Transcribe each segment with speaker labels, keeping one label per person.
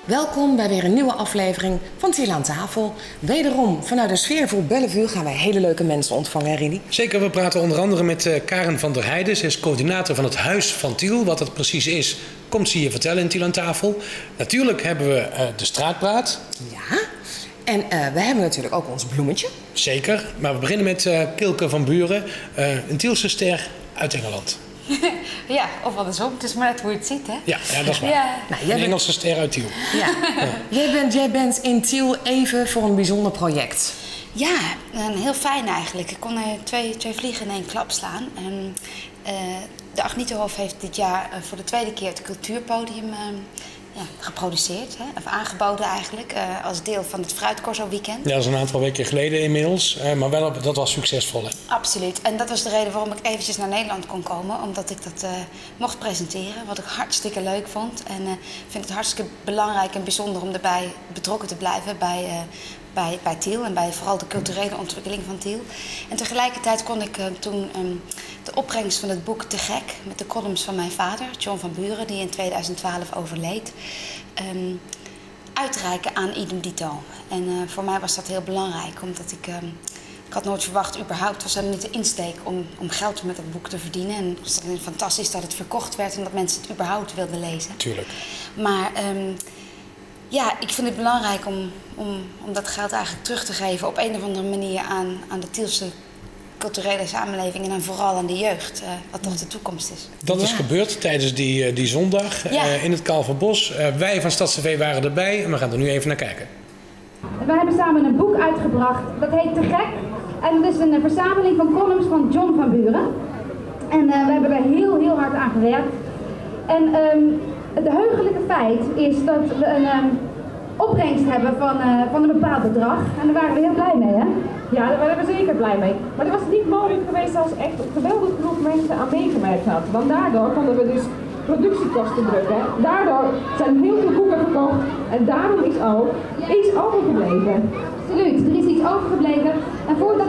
Speaker 1: Welkom bij weer een nieuwe aflevering van Tiel aan tafel. Wederom vanuit de sfeervol Bellevue gaan wij hele leuke mensen ontvangen, Rini.
Speaker 2: Zeker, we praten onder andere met Karen van der Heijden. Ze is coördinator van het Huis van Tiel. Wat het precies is, komt ze je vertellen in Tiel aan tafel. Natuurlijk hebben we de straatpraat.
Speaker 1: Ja, en we hebben natuurlijk ook ons bloemetje.
Speaker 2: Zeker, maar we beginnen met Kilke van Buren, een Tielse ster uit Engeland.
Speaker 3: Ja, of andersom. Het is maar net hoe je het ziet, hè?
Speaker 2: Ja, dat is waar.
Speaker 3: Ja.
Speaker 2: Nou, een Engelse ster uit Tiel.
Speaker 1: Ja. Jij bent in Tiel even voor een bijzonder project.
Speaker 3: Ja, heel fijn eigenlijk. Ik kon twee vliegen in één klap slaan. De Agnethof heeft dit jaar voor de tweede keer het cultuurpodium geproduceerd. Hè? Of aangeboden eigenlijk, als deel van het Fruitcorso weekend.
Speaker 2: Ja, dat is een aantal weken geleden inmiddels. Maar dat was succesvol, hè?
Speaker 3: Absoluut. En dat was de reden waarom ik eventjes naar Nederland kon komen. Omdat ik dat mocht presenteren. Wat ik hartstikke leuk vond. En ik vind het hartstikke belangrijk en bijzonder om erbij betrokken te blijven bij Tiel. En bij vooral de culturele ontwikkeling van Tiel. En tegelijkertijd kon ik toen de opbrengst van het boek Te Gek, met de columns van mijn vader, John van Buren, die in 2012 overleed, uitreiken aan idem dito. En voor mij was dat heel belangrijk, omdat ik had nooit verwacht, überhaupt was helemaal niet de insteek om geld met het boek te verdienen. En het was dan fantastisch dat het verkocht werd en dat mensen het überhaupt wilden lezen.
Speaker 2: Tuurlijk.
Speaker 3: Maar ja, ik vind het belangrijk om dat geld eigenlijk terug te geven op een of andere manier aan de Tielse culturele samenleving en dan vooral aan de jeugd, wat toch de toekomst is.
Speaker 2: Dat is gebeurd tijdens die zondag in het Kalverbos. Wij van StadsTV waren erbij en we gaan er nu even naar kijken.
Speaker 4: We hebben samen een boek uitgebracht, dat heet Te Gek. En dat is een verzameling van columns van John van Buren. En we hebben er heel hard aan gewerkt. En het heugelijke feit is dat we een opbrengst hebben van een bepaald bedrag. En daar waren we heel blij mee, hè?
Speaker 5: Ja, daar waren we zeker blij mee. Maar dat was niet mogelijk geweest als echt een geweldige groep mensen aan meegewerkt had. Want daardoor konden we dus productiekosten drukken. Daardoor zijn heel veel boeken verkocht. En daarom is ook iets overgebleven.
Speaker 4: Absoluut, er is iets overgebleven. En voordat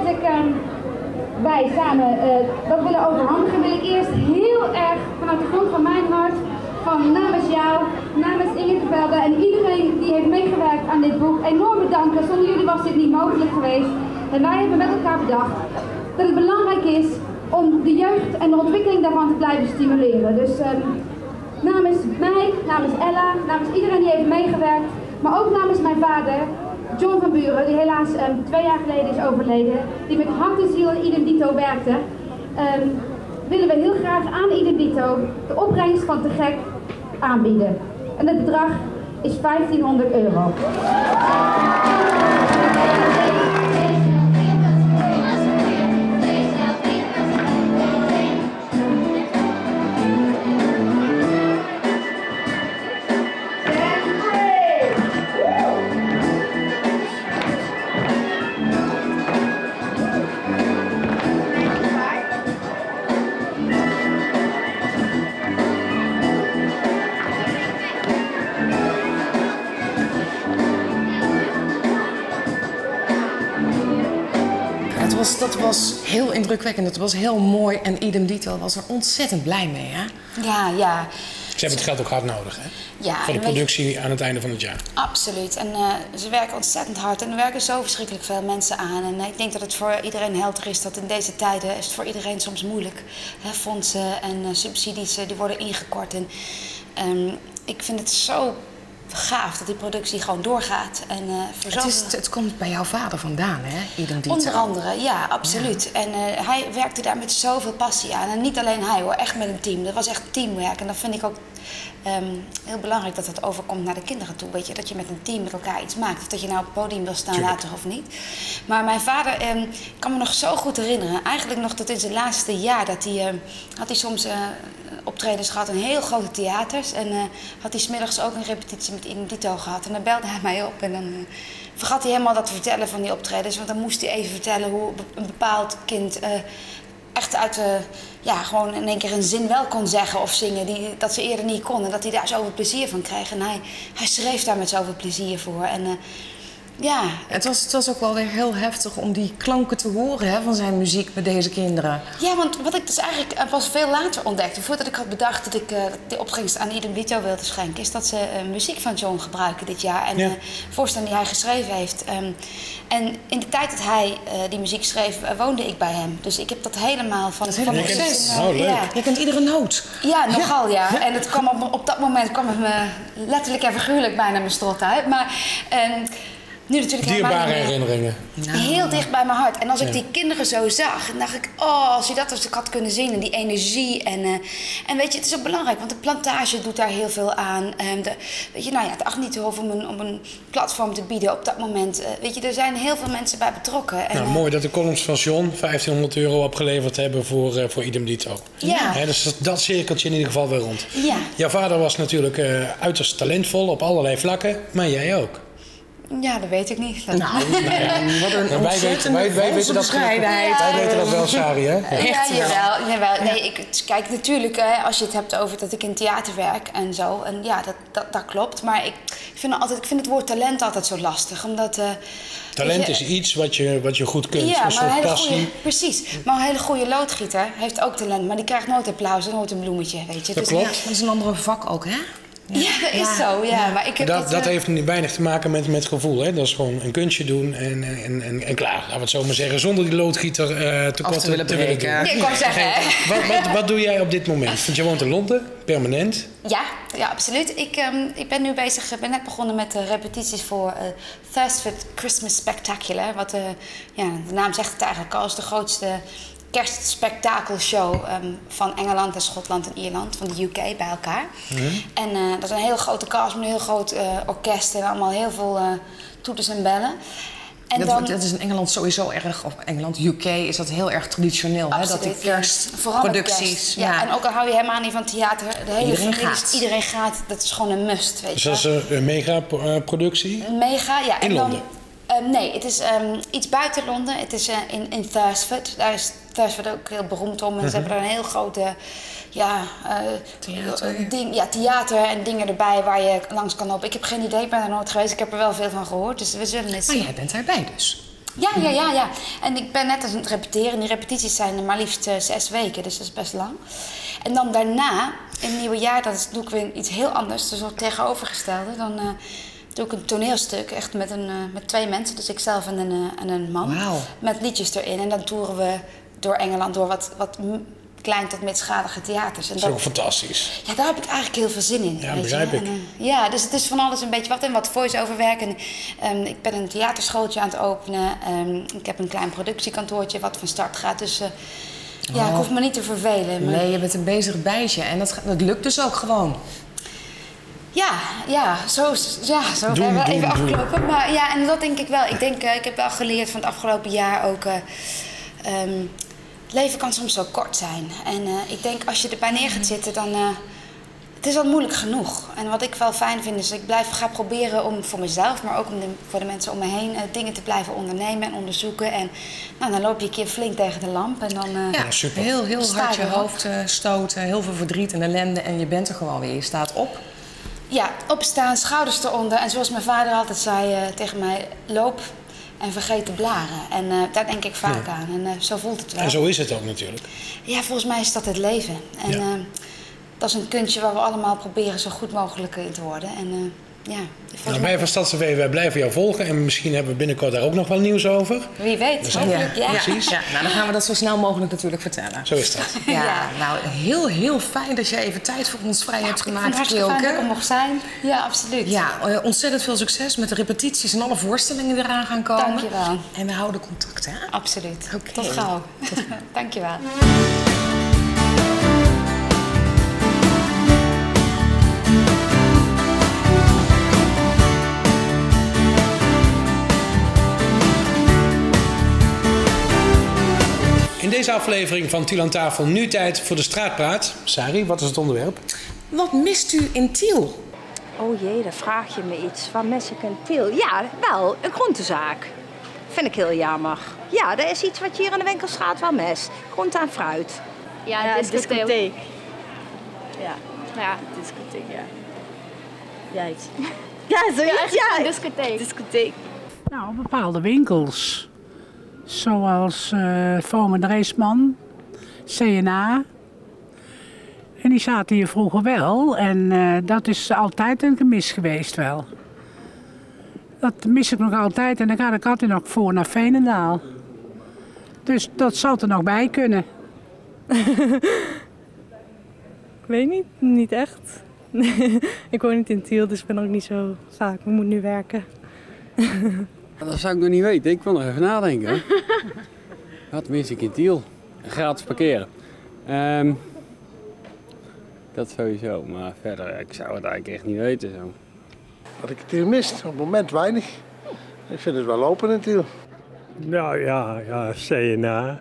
Speaker 4: wij samen dat willen overhandigen, wil ik eerst heel erg vanuit de grond van mijn hart, van namens jou, namens Inge de Velde en iedereen die heeft meegewerkt aan dit boek, enorm bedanken. Zonder jullie was dit niet mogelijk geweest. En wij hebben met elkaar bedacht dat het belangrijk is om de jeugd en de ontwikkeling daarvan te blijven stimuleren. Dus namens mij, namens Ella, namens iedereen die heeft meegewerkt, maar ook namens mijn vader, John van Buren, die helaas 2 jaar geleden is overleden, die met hart en ziel in idem dito werkte, willen we heel graag aan idem dito de opbrengst van Te Gek aanbieden. En het bedrag is €1500.
Speaker 1: Dat was heel indrukwekkend, het was heel mooi en idem dito was er ontzettend blij mee, hè?
Speaker 3: Ja.
Speaker 2: Ze hebben het geld ook hard nodig, hè?
Speaker 3: Ja,
Speaker 2: voor de productie aan het einde van het jaar.
Speaker 3: Absoluut. En ze werken ontzettend hard en er werken zo verschrikkelijk veel mensen aan. En ik denk dat het voor iedereen helder is dat in deze tijden is het voor iedereen soms moeilijk. Hè, fondsen en subsidies die worden ingekort. En ik vind het zo gaaf dat die productie gewoon doorgaat. En,
Speaker 1: het komt bij jouw vader vandaan, hè? Idem dito.
Speaker 3: Onder andere, ja, absoluut. Ja. En hij werkte daar met zoveel passie aan. En niet alleen hij hoor, echt met een team. Dat was echt teamwerk. En dat vind ik ook heel belangrijk dat dat overkomt naar de kinderen toe. Weet je, dat je met een team met elkaar iets maakt. Of dat je nou op het podium wil staan later of niet. Maar mijn vader, ik kan me nog zo goed herinneren. Eigenlijk nog tot in zijn laatste jaar dat had hij soms optredens gehad in heel grote theaters. En had hij 's middags ook een repetitie met idem dito gehad. En dan belde hij mij op en dan vergat hij helemaal dat te vertellen van die optredens. Want dan moest hij even vertellen hoe een bepaald kind echt uit gewoon in één keer een zin wel kon zeggen of zingen dat ze eerder niet kon. En dat hij daar zoveel plezier van kreeg. En hij schreef daar met zoveel plezier voor. En Ja,
Speaker 1: Het was ook wel weer heel heftig om die klanken te horen van zijn muziek met deze kinderen.
Speaker 3: ja, want wat ik dus eigenlijk pas veel later ontdekte, voordat ik had bedacht dat ik de opbrengst aan Idem Dito wilde schenken, is dat ze muziek van John gebruiken dit jaar. En voorstelling die hij geschreven heeft. En in de tijd dat hij die muziek schreef, woonde ik bij hem. Dus ik heb dat helemaal van
Speaker 1: Dat is helemaal
Speaker 3: proces.
Speaker 2: leuk.
Speaker 3: Ja.
Speaker 1: Je kent iedere noot.
Speaker 3: Ja, nogal ja. En het kwam op dat moment kwam het me letterlijk en figuurlijk bijna mijn strot uit. Maar nu natuurlijk
Speaker 2: Dierbare
Speaker 3: helemaal niet meer.
Speaker 2: herinneringen.
Speaker 3: Heel dicht bij mijn hart. En als ik die kinderen zo zag, dan dacht ik, als je dat als ik had kunnen zien en die energie. En weet je, het is ook belangrijk, want de plantage doet daar heel veel aan. Weet je, het acht niet te hoeven om een platform te bieden op dat moment. Weet je, er zijn heel veel mensen bij betrokken. En,
Speaker 2: Mooi dat de columns van John €1500 opgeleverd hebben voor Idem Dito.
Speaker 3: Ja.
Speaker 2: Dus dat cirkeltje in ieder geval weer rond.
Speaker 3: Ja.
Speaker 2: Jouw vader was natuurlijk uiterst talentvol op allerlei vlakken, maar jij ook.
Speaker 3: Ja, dat weet ik niet.
Speaker 1: Nou, wat een
Speaker 2: Wij
Speaker 1: ontzettende
Speaker 2: weten dat
Speaker 1: bescheidenheid.
Speaker 2: Wij weten dat wel, Sari, hè?
Speaker 3: Ja, jawel. Nee, kijk, natuurlijk, als je het hebt over dat ik in theater werk en zo. En ja, dat klopt. Maar ik vind het woord talent altijd zo lastig. Omdat...
Speaker 2: Talent is iets wat je goed kunt,
Speaker 3: ja,
Speaker 2: een soort passie.
Speaker 3: Precies. Maar een hele goede loodgieter heeft ook talent. Maar die krijgt nooit applaus en nooit een bloemetje, weet je.
Speaker 2: Dat
Speaker 3: Dus,
Speaker 2: klopt.
Speaker 1: Ja, dat is een andere vak ook, hè?
Speaker 3: Ja, dat is zo, ja. Maar ik heb
Speaker 2: Dat heeft weinig te maken met gevoel. Hè? Dat is gewoon een kunstje doen en klaar. Laten we het zo maar zeggen. Zonder die loodgieter tekort
Speaker 1: te willen breken.
Speaker 3: Ja, ik wou zeggen, hè.
Speaker 2: Wat doe jij op dit moment? Want je woont in Londen, permanent.
Speaker 3: Ja, absoluut. Ik ben nu bezig, ik ben net begonnen met de repetities voor Thursford Christmas Spectacular. Wat de naam zegt het eigenlijk al, is de grootste kerstspektakelshow van Engeland en Schotland en Ierland, van de UK bij elkaar. En dat is een heel grote cast met een heel groot orkest en allemaal heel veel toeters en bellen. En
Speaker 1: dat is in Engeland sowieso erg, of Engeland, UK, is dat heel erg traditioneel. Hè? Dat die kerstproducties.
Speaker 3: Ja, en ook al hou je helemaal niet van theater, de hele
Speaker 1: iedereen
Speaker 3: gaat. Dat is gewoon een must, weet je.
Speaker 2: Dus dat is een mega-productie?
Speaker 3: Een mega, ja.
Speaker 2: In Londen?
Speaker 3: Nee, het is iets buiten Londen. Het is in Thursford. Daar is Thursford ook heel beroemd om. En ze hebben daar een heel grote theater en dingen erbij waar je langs kan lopen. Ik heb geen idee, ik ben er nooit geweest. Ik heb er wel veel van gehoord, dus we zullen het zien.
Speaker 1: Maar jij bent daarbij dus?
Speaker 3: Ja. En ik ben net aan het repeteren. Die repetities zijn maar liefst 6 weken, dus dat is best lang. En dan daarna, in het nieuwe jaar, doe ik weer iets heel anders. Dus het tegenovergestelde. Dan doe ik een toneelstuk, echt met 2 mensen. Dus ikzelf en een man.
Speaker 1: Wauw.
Speaker 3: Met liedjes erin. En dan toeren we door Engeland, door wat klein tot midschalige theaters. En
Speaker 2: Dat is ook fantastisch.
Speaker 3: Ja, daar heb ik eigenlijk heel veel zin in.
Speaker 2: Ja,
Speaker 3: weet
Speaker 2: begrijp
Speaker 3: je.
Speaker 2: ik.
Speaker 3: En, dus het is van alles een beetje wat. En wat voice-over werk. En, ik ben een theaterschooltje aan het openen. Ik heb een klein productiekantoortje wat van start gaat. Dus ik hoef me niet te vervelen. Maar...
Speaker 1: Nee, je bent een bezig bijtje. En dat lukt dus ook gewoon.
Speaker 3: Zo even afkloppen. Maar ja, en dat denk ik wel. Ik denk, ik heb wel geleerd van het afgelopen jaar ook... het leven kan soms zo kort zijn. En ik denk, als je erbij neer gaat zitten, dan... het is al moeilijk genoeg. En wat ik wel fijn vind, is ik ga proberen om voor mezelf... maar ook voor de mensen om me heen... dingen te blijven ondernemen en onderzoeken. En dan loop je een keer flink tegen de lamp. En dan,
Speaker 1: super. Heel hard je hoofd stoten, heel veel verdriet en ellende... en je bent er gewoon weer. Je staat op.
Speaker 3: Ja, opstaan, schouders eronder. En zoals mijn vader altijd zei tegen mij... loop en vergeet de blaren. En daar denk ik vaak aan. En zo voelt het wel.
Speaker 2: En zo is het ook natuurlijk.
Speaker 3: Ja, volgens mij is dat het leven. En dat is een kunstje waar we allemaal proberen zo goed mogelijk in te worden. En
Speaker 2: Wij van Stads TV, wij blijven jou volgen. En misschien hebben we binnenkort daar ook nog wel nieuws over.
Speaker 3: Wie weet, hopelijk. Ja.
Speaker 2: Precies.
Speaker 1: Ja, dan gaan we dat zo snel mogelijk natuurlijk vertellen.
Speaker 2: Zo is dat.
Speaker 1: Nou, heel fijn dat je even tijd voor ons vrij hebt gemaakt,
Speaker 3: Kielke. Hartstikke fijn dat ik er mocht zijn. Ja, absoluut.
Speaker 1: Ja, ontzettend veel succes met de repetities en alle voorstellingen die eraan gaan komen.
Speaker 3: Dankjewel.
Speaker 1: En we houden contact, hè?
Speaker 3: Absoluut.
Speaker 1: Oké.
Speaker 3: Tot gauw. Dankjewel.
Speaker 2: In deze aflevering van Tiel aan tafel nu tijd voor de straatpraat. Sari, wat is het onderwerp?
Speaker 1: Wat mist u in Tiel?
Speaker 6: Oh jee, dan vraag je me iets. Van mis ik in Tiel? Ja, wel, een groentezaak. Vind ik heel jammer. Ja, dat is iets wat je hier in de winkelstraat wel mist. Groente en fruit.
Speaker 7: Ja, discotheek.
Speaker 6: Ja, discotheek, ja. Ja, zoiets, ja.
Speaker 7: Discotheek.
Speaker 6: Discotheek.
Speaker 8: Nou, bepaalde winkels. Zoals Fomen Dreesman, CNA. En die zaten hier vroeger wel. En dat is altijd een gemis geweest wel. Dat mis ik nog altijd. En dan ga ik altijd nog voor naar Veenendaal. Dus dat zou er nog bij kunnen.
Speaker 7: Ik weet niet echt. Ik woon niet in Tiel, dus ik ben ook niet zo vaak. Ik moet nu werken.
Speaker 9: Dat zou ik nog niet weten. Ik wil nog even nadenken. Ja, tenminste in Tiel. Gratis parkeren. Dat sowieso, maar verder, ik zou het eigenlijk echt niet weten zo.
Speaker 10: Wat ik het hier mist, op het moment weinig. Ik vind het wel open in Tiel.
Speaker 11: Nou ja, CNA,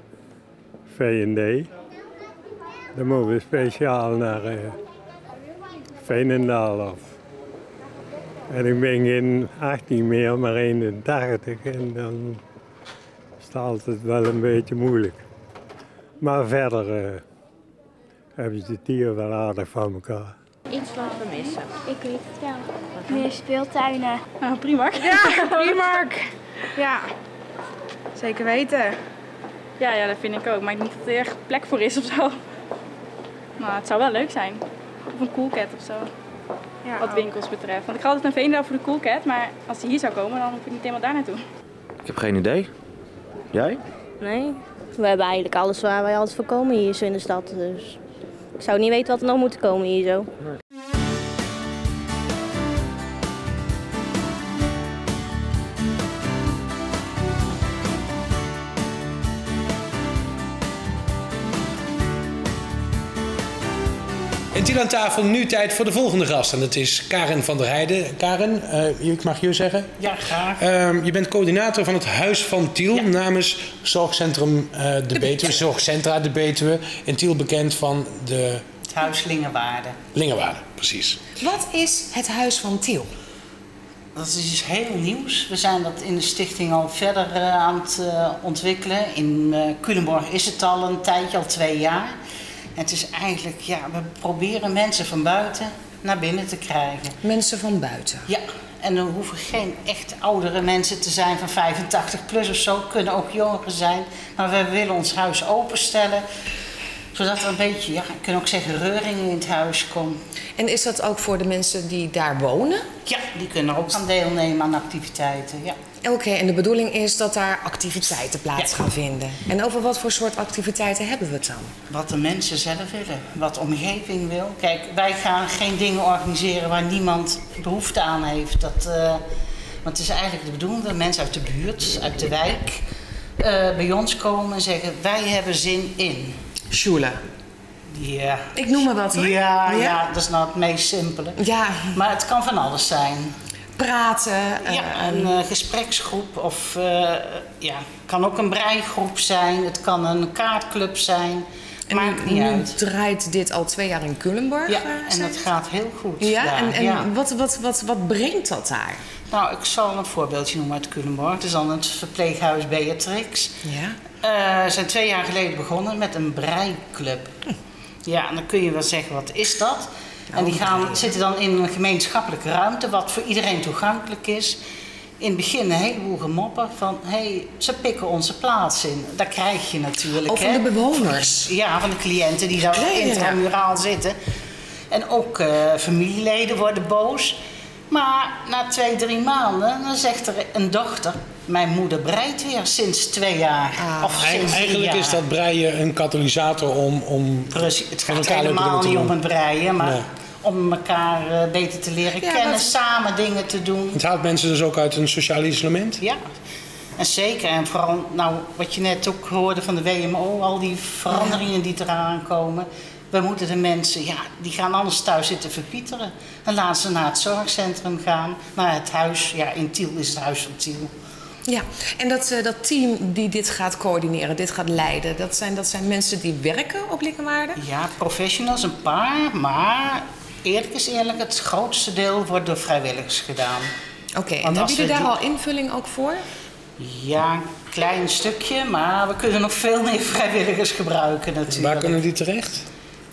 Speaker 11: V&D. Dan moeten we speciaal naar Veenendaal af. En ik ben geen 18 meer, maar 81 en dan is het altijd wel een beetje moeilijk. Maar verder hebben ze het hier wel aardig van elkaar.
Speaker 12: Iets wat we missen. Ik weet het wel. Meer speeltuinen.
Speaker 7: Nou, Primark.
Speaker 13: Ja, Primark. Ja, zeker weten.
Speaker 7: Ja, dat vind ik ook. Maar ik denk niet dat er echt plek voor is of zo. Maar het zou wel leuk zijn. Of een Coolcat of zo. Ja, wat winkels betreft. Want ik ga altijd naar Veenendaal voor de Coolcat. Maar als die hier zou komen, dan hoef ik niet helemaal daar naartoe.
Speaker 14: Ik heb geen idee. Jij?
Speaker 12: Nee. We hebben eigenlijk alles waar wij altijd voor komen hier zo in de stad. Dus ik zou niet weten wat er nog moet komen hier zo.
Speaker 14: Nee.
Speaker 2: In Tiel aan tafel nu tijd voor de volgende gast. En dat is Karen van der Heijden. Karen, ik mag je zeggen?
Speaker 15: Ja, graag.
Speaker 2: Je bent coördinator van het Huis van Tiel namens Zorgcentrum de Betuwe. Zorgcentra de Betuwe. In Tiel bekend van de...
Speaker 15: Het Huis Lingewaarde.
Speaker 2: Lingewaarde, precies.
Speaker 1: Wat is het Huis van Tiel?
Speaker 15: Dat is iets heel nieuws. We zijn dat in de stichting al verder aan het ontwikkelen. In Culemborg is het al een tijdje, al 2 jaar. Het is eigenlijk, we proberen mensen van buiten naar binnen te krijgen.
Speaker 1: Mensen van buiten?
Speaker 15: Ja, en er hoeven geen echt oudere mensen te zijn van 85 plus of zo. Kunnen ook jongeren zijn. Maar we willen ons huis openstellen. Zodat er een beetje, ik kan ook zeggen, reuring in het huis komt.
Speaker 1: En is dat ook voor de mensen die daar wonen?
Speaker 15: Ja, die kunnen ook aan deelnemen aan activiteiten, ja.
Speaker 1: Oké, en de bedoeling is dat daar activiteiten plaats gaan vinden. En over wat voor soort activiteiten hebben we het dan?
Speaker 15: Wat de mensen zelf willen, wat de omgeving wil. Kijk, wij gaan geen dingen organiseren waar niemand behoefte aan heeft. Want het is eigenlijk de bedoeling dat mensen uit de buurt, uit de wijk, bij ons komen en zeggen, wij hebben zin in.
Speaker 1: Schule.
Speaker 15: Ja.
Speaker 1: Ik noem maar wat hoor.
Speaker 15: Ja, dat is nou het meest simpele.
Speaker 1: Ja.
Speaker 15: Maar het kan van alles zijn.
Speaker 1: Praten.
Speaker 15: Een gespreksgroep of kan ook een breigroep zijn. Het kan een kaartclub zijn. Maakt niet uit.
Speaker 1: Nu draait dit al 2 jaar in Culemborg.
Speaker 15: Ja, en dat gaat heel goed.
Speaker 1: Ja, en wat brengt dat daar?
Speaker 15: Nou, ik zal een voorbeeldje noemen uit Culemborg. Het is dan het verpleeghuis Beatrix.
Speaker 1: Ja.
Speaker 15: We zijn 2 jaar geleden begonnen met een breiklub. Ja, en dan kun je wel zeggen, wat is dat? En die zitten dan in een gemeenschappelijke ruimte, wat voor iedereen toegankelijk is. In het begin een heleboel gemoppen van, ze pikken onze plaats in. Dat krijg je natuurlijk.
Speaker 1: Of van de bewoners.
Speaker 15: Ja, van de cliënten die daar intramuraal zitten. En ook familieleden worden boos. Maar na 2-3 maanden, dan zegt er een dochter, mijn moeder breidt weer sinds 2 jaar.
Speaker 2: Eigenlijk is dat breien een katalysator om
Speaker 15: Precies, het gaat helemaal niet om het breien, maar om elkaar beter te leren kennen, samen dingen te doen.
Speaker 2: Het haalt mensen dus ook uit een sociaal isolement?
Speaker 15: Ja, en zeker. En vooral, wat je net ook hoorde van de WMO, al die veranderingen die eraan komen. We moeten de mensen, die gaan anders thuis zitten verpieteren. Dan laten ze naar het zorgcentrum gaan, naar het huis. Ja, in Tiel is het Huis van Tiel.
Speaker 1: Ja, en dat team die dit gaat coördineren, dit gaat leiden, dat zijn mensen die werken op Lingewaarde?
Speaker 15: Ja, professionals, een paar, maar eerlijk is eerlijk, het grootste deel wordt door vrijwilligers gedaan.
Speaker 1: Oké, en hebben jullie daar al invulling ook voor?
Speaker 15: Ja, een klein stukje, maar we kunnen nog veel meer vrijwilligers gebruiken natuurlijk.
Speaker 2: Waar kunnen die terecht?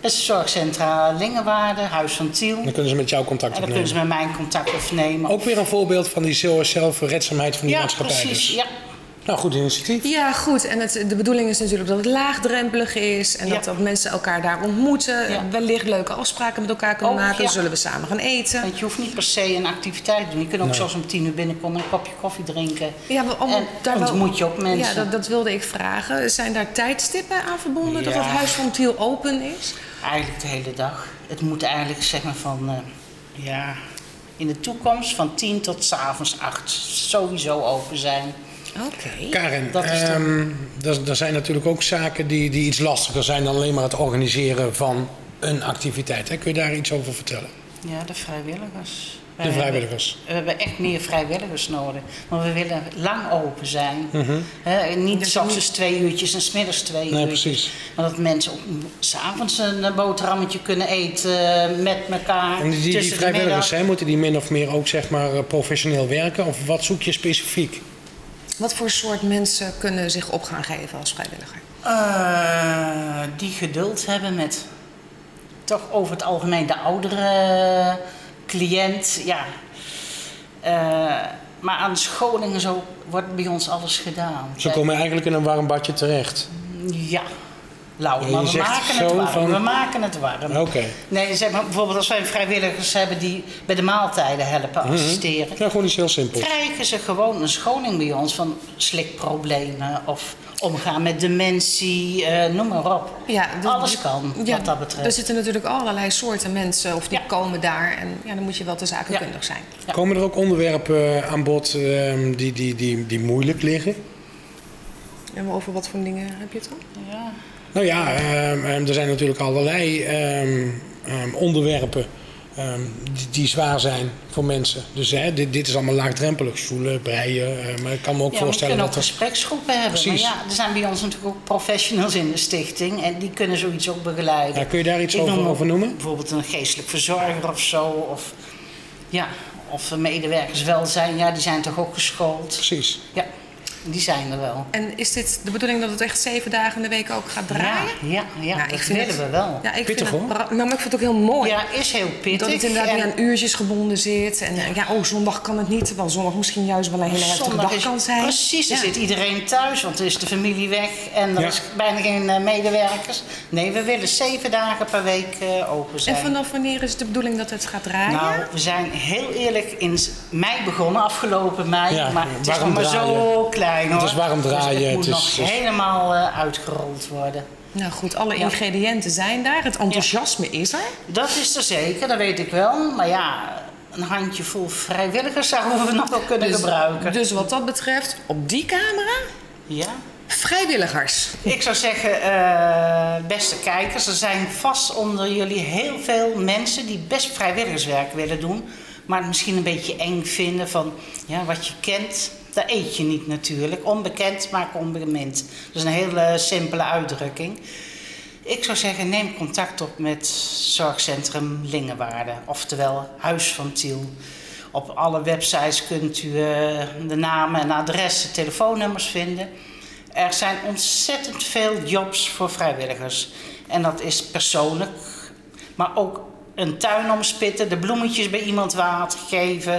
Speaker 15: Dat is Zorgcentra Lingewaarde, Huis van Tiel.
Speaker 2: Dan kunnen ze met jou contact opnemen.
Speaker 15: En dan kunnen ze met mij contact opnemen.
Speaker 2: Ook weer een voorbeeld van die zelfredzaamheid van die maatschappij.
Speaker 15: Precies,
Speaker 2: dus.
Speaker 15: ja.
Speaker 2: Nou, goed initiatief.
Speaker 1: Ja, goed. En de bedoeling is natuurlijk dat het laagdrempelig is. En dat mensen elkaar daar ontmoeten. Ja. Wellicht leuke afspraken met elkaar kunnen maken. Zullen we samen gaan eten.
Speaker 15: Want je hoeft niet per se een activiteit te doen. Je kunt ook zoals om 10 uur binnenkomen en een kopje koffie drinken.
Speaker 1: Ja,
Speaker 15: en ontmoet je ook mensen.
Speaker 1: Ja, dat wilde ik vragen. Zijn daar tijdstippen aan verbonden dat het Huis van Tiel open is?
Speaker 15: Eigenlijk de hele dag. Het moet eigenlijk zeg maar van... in de toekomst van 10 tot 's avonds 8 sowieso open zijn.
Speaker 1: Oké.
Speaker 2: Karen, er zijn natuurlijk ook zaken die iets lastiger zijn dan alleen maar het organiseren van een activiteit. Hè? Kun je daar iets over vertellen?
Speaker 15: Ja, de vrijwilligers.
Speaker 2: We
Speaker 15: hebben echt meer vrijwilligers nodig. Want we willen lang open zijn. Niet 's ochtends 2 uurtjes en 's middags 2 uurtjes.
Speaker 2: Precies.
Speaker 15: Maar dat mensen ook 's avonds een boterhammetje kunnen eten met elkaar.
Speaker 2: En die vrijwilligers zijn, moeten die min of meer ook zeg maar professioneel werken? Of wat zoek je specifiek?
Speaker 1: Wat voor soort mensen kunnen zich op gaan geven als vrijwilliger?
Speaker 15: Die geduld hebben met toch over het algemeen de oudere cliënt. Ja. Maar aan scholingen zo wordt bij ons alles gedaan.
Speaker 2: Ze komen eigenlijk in een warm badje terecht?
Speaker 15: Ja. Lauw, maar we maken het warm. We maken het warm.
Speaker 2: Oké.
Speaker 15: Nee, zeg maar, bijvoorbeeld als wij vrijwilligers hebben die bij de maaltijden helpen assisteren.
Speaker 2: Ja, gewoon iets heel simpels.
Speaker 15: Krijgen ze gewoon een scholing bij ons van slikproblemen of omgaan met dementie, noem maar op. Ja, alles kan wat dat betreft.
Speaker 1: Er zitten natuurlijk allerlei soorten mensen of die komen daar en dan moet je wel te zakenkundig zijn.
Speaker 2: Ja. Komen er ook onderwerpen aan bod die moeilijk liggen?
Speaker 1: En over wat voor dingen heb je het dan?
Speaker 15: Ja.
Speaker 2: Nou ja, er zijn natuurlijk allerlei onderwerpen die zwaar zijn voor mensen. Dus dit is allemaal laagdrempelig. Stoelen, breien. Maar ik kan me ook voorstellen dat
Speaker 15: we kunnen ook gespreksgroepen hebben.
Speaker 2: Precies.
Speaker 15: Maar er zijn bij ons natuurlijk ook professionals in de stichting. En die kunnen zoiets ook begeleiden.
Speaker 2: Ja, kun je daar iets over noemen?
Speaker 15: Bijvoorbeeld een geestelijk verzorger of zo. Of medewerkers welzijn. Ja, die zijn toch ook geschoold.
Speaker 2: Precies.
Speaker 15: Ja. Die zijn er wel.
Speaker 1: En is dit de bedoeling dat het echt 7 dagen in de week ook gaat draaien?
Speaker 15: Ja, dat willen we wel.
Speaker 1: Ja,
Speaker 2: pittig hoor.
Speaker 1: Maar ik vind het ook heel mooi.
Speaker 15: Ja, is heel pittig.
Speaker 1: Dat het inderdaad niet aan uurtjes gebonden zit. En zondag kan het niet. Terwijl zondag misschien juist wel een hele heftige dag kan zijn.
Speaker 15: Precies, er zit iedereen thuis. Want er is de familie weg. En er is bijna geen medewerkers. Nee, we willen 7 dagen per week open zijn.
Speaker 1: En vanaf wanneer is het de bedoeling dat het gaat draaien?
Speaker 15: Nou, we zijn heel eerlijk in mei begonnen. Afgelopen mei.
Speaker 2: Ja,
Speaker 15: maar het is nog maar zo klein.
Speaker 2: Het is warm draaien.
Speaker 15: Dus het moet nog helemaal uitgerold worden.
Speaker 1: Nou goed, alle ingrediënten zijn daar. Het enthousiasme is er.
Speaker 15: Dat is er zeker, dat weet ik wel. Maar ja, een handjevol vrijwilligers zouden we nog wel kunnen gebruiken.
Speaker 1: Dus wat dat betreft, op die camera?
Speaker 15: Ja.
Speaker 1: Vrijwilligers.
Speaker 15: Ik zou zeggen, beste kijkers, er zijn vast onder jullie heel veel mensen die best vrijwilligerswerk willen doen. Maar het misschien een beetje eng vinden van wat je kent. Dat eet je niet natuurlijk. Onbekend maakt onbemind. Dat is een hele simpele uitdrukking. Ik zou zeggen, neem contact op met Zorgcentrum Lingewaarde. Oftewel Huis van Tiel. Op alle websites kunt u de namen en adressen, telefoonnummers vinden. Er zijn ontzettend veel jobs voor vrijwilligers. En dat is persoonlijk, maar ook een tuin omspitten, de bloemetjes bij iemand water geven.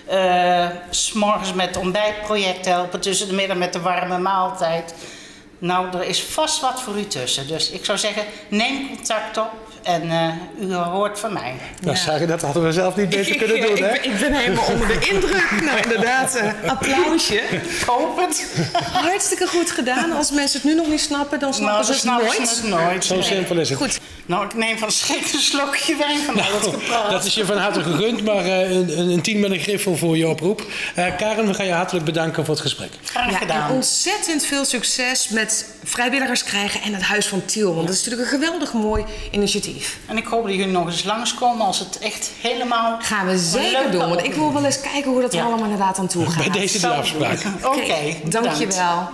Speaker 15: 's Morgens met ontbijtproject helpen, tussen de middag met de warme maaltijd. Nou, er is vast wat voor u tussen. Dus ik zou zeggen, neem contact op en u hoort van mij.
Speaker 2: Nou, zeggen, dat hadden we zelf niet beter kunnen doen, hè?
Speaker 1: Ik ben helemaal onder de indruk. Nou, inderdaad, applausje.
Speaker 15: Ik hoop het.
Speaker 1: Hartstikke goed gedaan. Als mensen het nu nog niet snappen, dan snappen ze het nooit.
Speaker 2: Zo simpel is het.
Speaker 1: Goed.
Speaker 15: Nou, ik neem van schrik een slokje wijn van al het gepraat.
Speaker 2: Dat is je van harte gegund, maar een 10 met een griffel voor je oproep. Karen, we gaan je hartelijk bedanken voor het gesprek.
Speaker 15: Graag gedaan.
Speaker 1: En ontzettend veel succes met vrijwilligers krijgen en het Huis van Tiel. Want dat is natuurlijk een geweldig mooi initiatief.
Speaker 15: En ik hoop dat jullie nog eens langskomen als het echt helemaal...
Speaker 1: Gaan we zeker doen, want ik wil wel eens kijken hoe dat er allemaal inderdaad aan toe gaat.
Speaker 2: Bij deze de afspraak.
Speaker 15: Oké,
Speaker 1: dankjewel.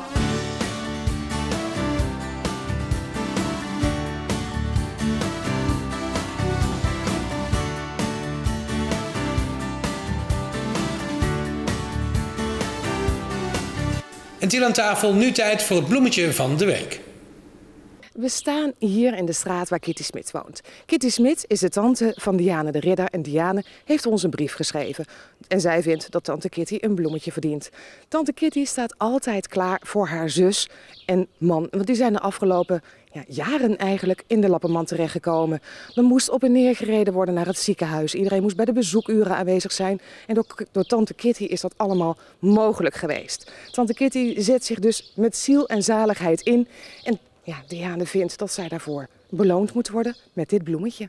Speaker 2: En Tiel aan tafel, nu tijd voor het bloemetje van de week.
Speaker 16: We staan hier in de straat waar Kitty Smit woont. Kitty Smit is de tante van Diane de Ridder en Diane heeft ons een brief geschreven. En zij vindt dat tante Kitty een bloemetje verdient. Tante Kitty staat altijd klaar voor haar zus en man, want die zijn de afgelopen jaren eigenlijk in de Lappenmand terechtgekomen. Er moest op en neer gereden worden naar het ziekenhuis. Iedereen moest bij de bezoekuren aanwezig zijn. En door tante Kitty is dat allemaal mogelijk geweest. Tante Kitty zet zich dus met ziel en zaligheid in. En Diane vindt dat zij daarvoor beloond moet worden met dit bloemetje.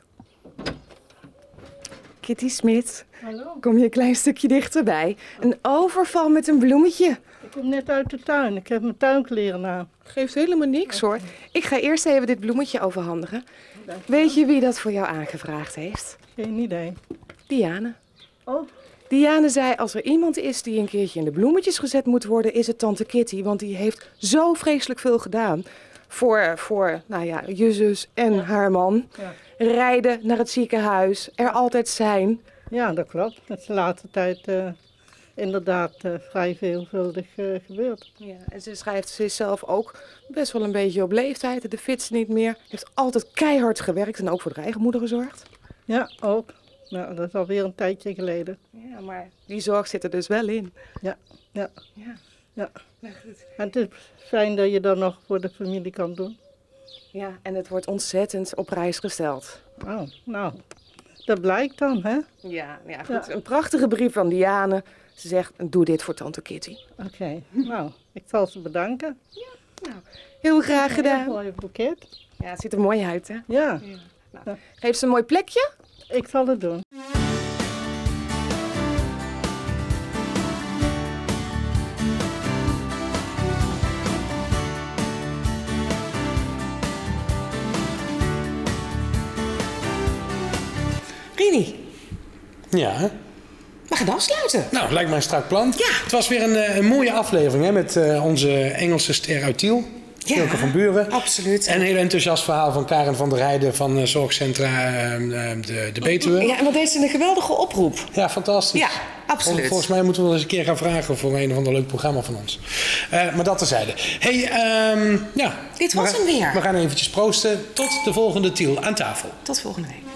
Speaker 16: Kitty Smit,
Speaker 17: hallo.
Speaker 16: Kom je een klein stukje dichterbij. Een overval met een bloemetje.
Speaker 17: Ik kom net uit de tuin. Ik heb mijn tuinkleren aan.
Speaker 16: Geeft helemaal niks hoor. Ik ga eerst even dit bloemetje overhandigen. Weet je wie dat voor jou aangevraagd heeft?
Speaker 17: Geen idee.
Speaker 16: Diane.
Speaker 17: Oh.
Speaker 16: Diane zei, als er iemand is die een keertje in de bloemetjes gezet moet worden, is het tante Kitty. Want die heeft zo vreselijk veel gedaan voor je zus en haar man.
Speaker 17: Ja.
Speaker 16: Rijden naar het ziekenhuis, er altijd zijn.
Speaker 17: Ja, dat klopt. Dat is de laatste tijd inderdaad vrij veelvuldig gebeurd.
Speaker 16: Ja, en ze is zelf ook best wel een beetje op leeftijd. De fits niet meer. Heeft altijd keihard gewerkt en ook voor de eigen moeder gezorgd.
Speaker 17: Ja, ook. Nou, dat is alweer een tijdje geleden.
Speaker 16: Ja, maar die zorg zit er dus wel in.
Speaker 17: Ja.
Speaker 16: Ja.
Speaker 17: Nou, goed. En het is fijn dat je dat nog voor de familie kan doen.
Speaker 16: Ja, en het wordt ontzettend op prijs gesteld.
Speaker 17: Oh, nou, dat blijkt dan, hè?
Speaker 16: Ja, goed. Ja. Een prachtige brief van Diane. Ze zegt, doe dit voor tante Kitty.
Speaker 17: Oké, nou, ik zal ze bedanken.
Speaker 16: Ja, nou, heel graag gedaan.
Speaker 17: Een mooi boeket.
Speaker 16: Ja, het ziet er mooi uit, hè?
Speaker 17: Ja.
Speaker 16: Nou, geef ze een mooi plekje.
Speaker 17: Ik zal het doen.
Speaker 1: Rini.
Speaker 2: Ja.
Speaker 1: We gaan afsluiten.
Speaker 2: Nou, lijkt mij een strak plan.
Speaker 1: Ja.
Speaker 2: Het was weer een mooie aflevering hè, met onze Engelse ster uit Tiel. Silke van Buren.
Speaker 1: Absoluut.
Speaker 2: En een heel enthousiast verhaal van Karen van der Heijden van Zorgcentra de Betuwe.
Speaker 1: Ja, en wat deed ze een geweldige oproep.
Speaker 2: Ja, fantastisch.
Speaker 1: Ja, absoluut.
Speaker 2: Volgens mij moeten we wel eens een keer gaan vragen voor een of ander leuk programma van ons. Maar dat terzijde. Hey,
Speaker 1: dit was hem weer.
Speaker 2: We gaan eventjes proosten. Tot de volgende Tiel aan tafel.
Speaker 1: Tot volgende week.